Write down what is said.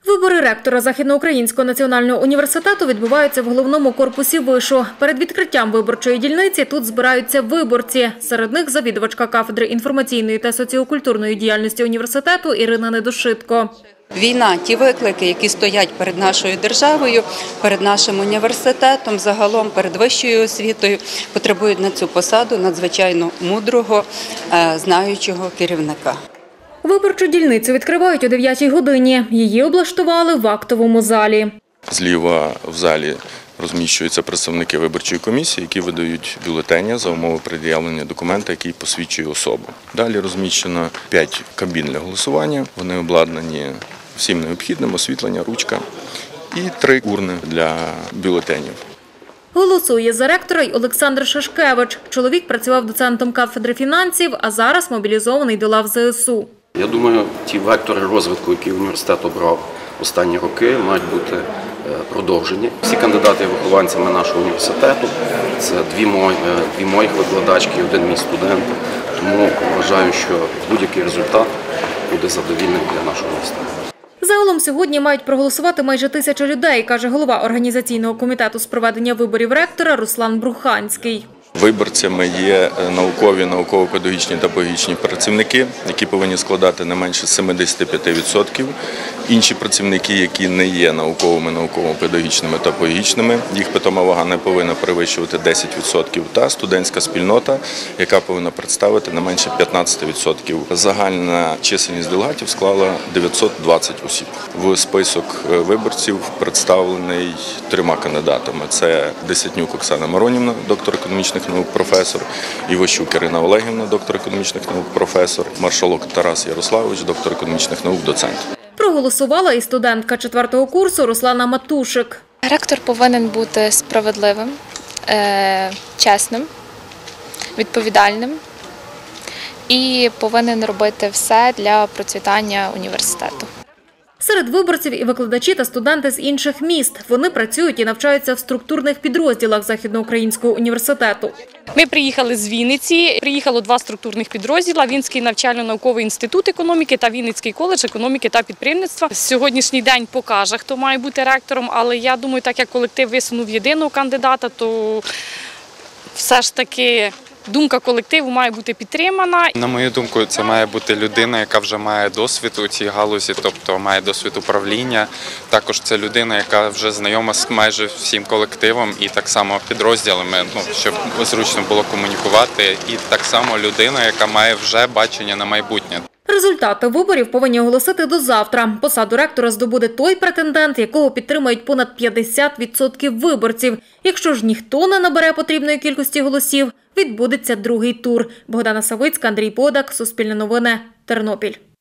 Вибори ректора Західноукраїнського національного університету відбуваються в головному корпусі вишу. Перед відкриттям виборчої дільниці тут збираються виборці. Серед них завідувачка кафедри інформаційної та соціокультурної діяльності університету Ірина Недошитко. Війна, ті виклики, які стоять перед нашою державою, перед нашим університетом, загалом перед вищою освітою, потребують на цю посаду надзвичайно мудрого, знаючого керівника. Виборчу дільницю відкривають о 9-й годині. Її облаштували в актовому залі. Зліва в залі розміщуються представники виборчої комісії, які видають бюлетені за умови пред'явлення документа, який посвідчує особу. Далі розміщено 5 кабін для голосування. Вони обладнані всім необхідним – освітлення, ручка і 3 урни для бюлетенів. Голосує за ректора й Олександр Шашкевич. Чоловік працював доцентом кафедри фінансів, а зараз мобілізований до лав ЗСУ. Я думаю, ті вектори розвитку, які університет обрав останні роки, мають бути продовжені. Всі кандидати є вихованцями нашого університету. Це дві моїх викладачки і 1 мій студент. Тому вважаю, що будь-який результат буде задовільним для нашого університету. Загалом сьогодні мають проголосувати майже 1000 людей, каже голова організаційного комітету з проведення виборів ректора Руслан Бруханський. Виборцями є наукові, науково-педагогічні та педагогічні працівники, які повинні складати не менше 75%. Інші працівники, які не є науковими, науково-педагогічними та педагогічними, їх питома вага не повинна перевищувати 10%. Та студентська спільнота, яка повинна представити не менше 15%. Загальна чисельність делегатів склала 920 осіб. В список виборців представлений 3 кандидатами. Це Десятнюк Оксана Миронівна, доктор економічних наук, професор, Іващук Ірина Олегівна, доктор економічних наук, професор, Маршалок Тарас Ярославович, доктор економічних наук, доцент. Проголосувала і студентка 4-го курсу Руслана Матушик. Ректор повинен бути справедливим, чесним, відповідальним і повинен робити все для процвітання університету. Серед виборців і викладачі та студенти з інших міст. Вони працюють і навчаються в структурних підрозділах Західноукраїнського університету. Ми приїхали з Вінниці, приїхало 2 структурних підрозділи – Вінницький навчально-науковий інститут економіки та Вінницький коледж економіки та підприємництва. Сьогоднішній день покаже, хто має бути ректором, але я думаю, так як колектив висунув єдиного кандидата, то все ж таки думка колективу має бути підтримана. На мою думку, це має бути людина, яка вже має досвід у цій галузі, тобто має досвід управління. Також це людина, яка вже знайома з майже всім колективом і так само підрозділами, щоб зручно було комунікувати. І так само людина, яка має вже бачення на майбутнє. Результати виборів повинні оголосити до завтра. Посаду ректора здобуде той претендент, якого підтримують понад 50% виборців. Якщо ж ніхто не набере потрібної кількості голосів, відбудеться другий тур. Богдана Савицька, Андрій Подак, Суспільне новини, Тернопіль.